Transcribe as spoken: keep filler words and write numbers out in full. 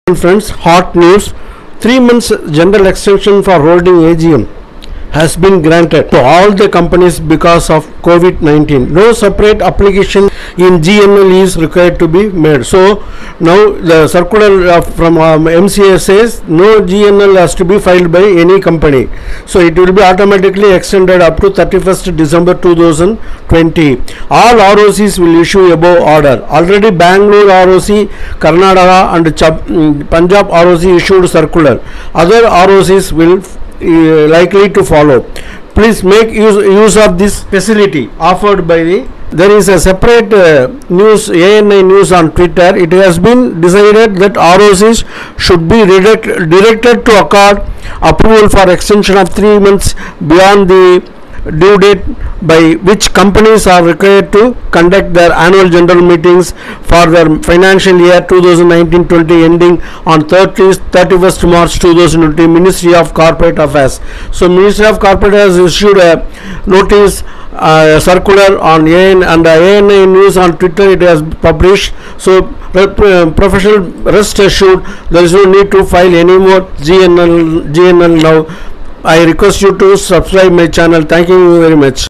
Friends, hot news. Three months general extension for holding A G M has been granted to all the companies because of COVID nineteen. No separate application in G N L is required to be made. So now the circular uh, from um, M C A says no G N L has to be filed by any company. So it will be automatically extended up to thirty-first December two thousand twenty. All R O Cs will issue above order. Already Bangalore R O C, Karnataka and Chab, um, Punjab R O C issued circular. Other R O Cs will Uh, likely to follow. Please make use, use of this facility offered by the. There is a separate uh, news, A N I news on Twitter. It has been decided that R O Cs should be direct, directed to accord approval for extension of three months beyond the due date by which companies are required to conduct their annual general meetings for their financial year twenty nineteen twenty ending on thirty-first March two thousand twenty. Ministry of Corporate Affairs. So Ministry of Corporate has issued a notice, uh, a circular on A N and A N I news on Twitter. It has published. So uh, professional rest assured, there is no need to file any more G N L G N L now. I request you to subscribe my channel. Thank you very much.